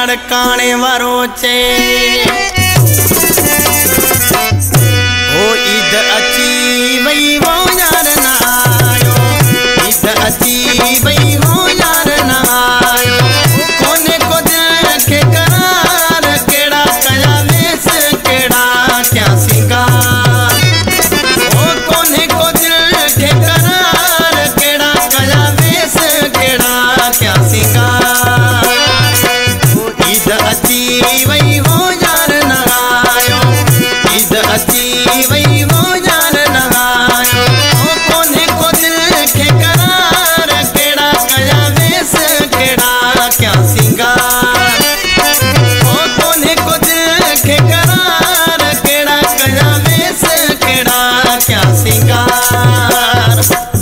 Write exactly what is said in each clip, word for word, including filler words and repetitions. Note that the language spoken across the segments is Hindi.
अड़काने वारो चे ओ ईद अची वई वो यार ना आयो, ईद अची वई वो यार ना आयो। कोने को दिल के करार केड़ा कया वेस केड़ा क्या सिंगार। ओ कोने को दिल के करार केड़ा कया वेस केड़ा क्या सिंगार। ईद अची वई वो यार ना आयो, ईद अची वई वो यार ना आयो। ओ कोने को दिल के करार केड़ा कया वेस केड़ा क्या सिंगार। ओ कोने को दिल के करार केड़ा कया वेस केड़ा क्या सिंगार।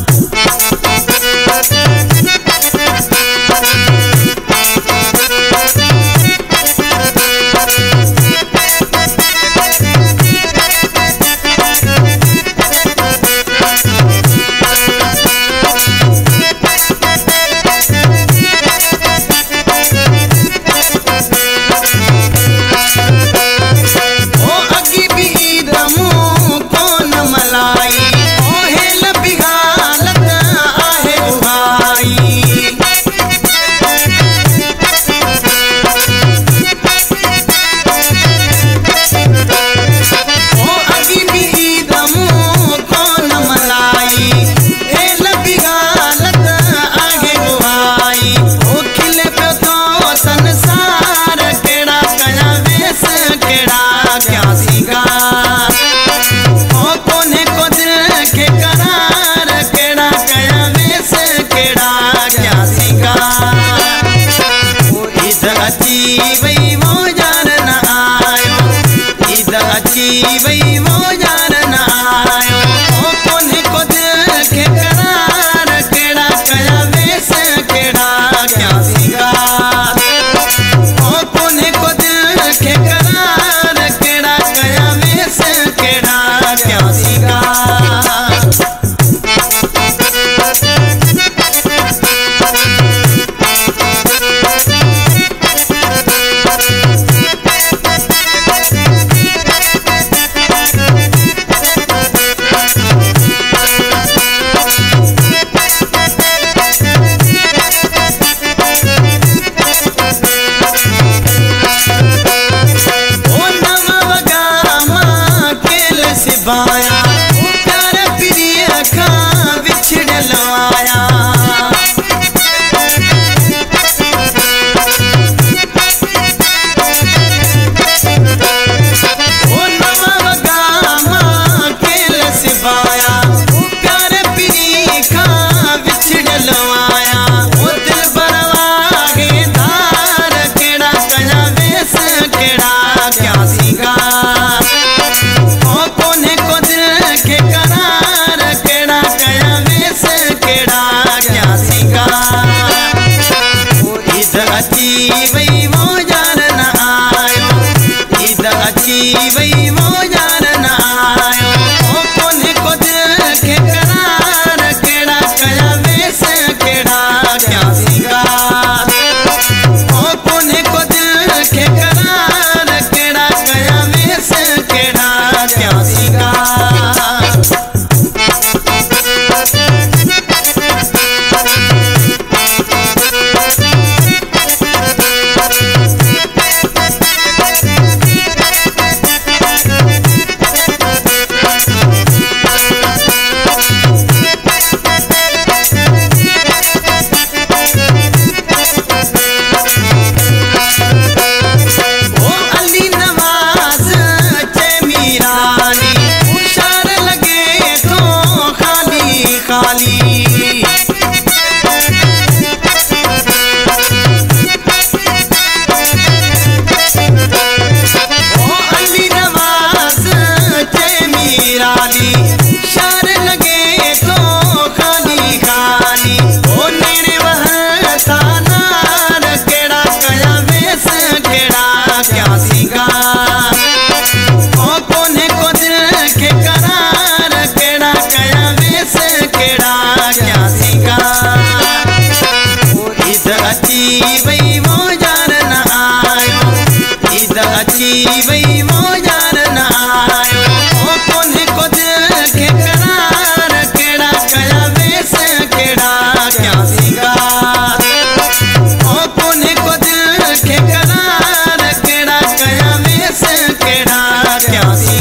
अची वई वो यार ना आयो, ईद अची वई वो यार ना आयो। ओ कोने को दिल के करार केड़ा कया वेस केड़ा क्या सिंगार। ओ कोने को दिल के करार केड़ा कया वेस केड़ा क्या सिंगार। बाया प्यार प्रिय खा बिछड़ लवाया। ओ नवा गामा केल सिवाया प्यार प्रिय खा बिछड़ लवाया। ओ दिल बरवा के धार केड़ा कया वेस केड़ा क्या सिंगार। ओ कोने को दिल के करार केड़ा कया वेस केड़ा क्या सिंगार। ओ ईद अची वई वो यार ना आयो, ईद अची वई वो यार ना आयो। ओ कोने को दिल के करार केड़ा कया वेस केड़ा क्या सिंगार। ओ कोने को दिल के करार केड़ा कया वेस केड़ा क्या सिंगार। केड़ा प्यासी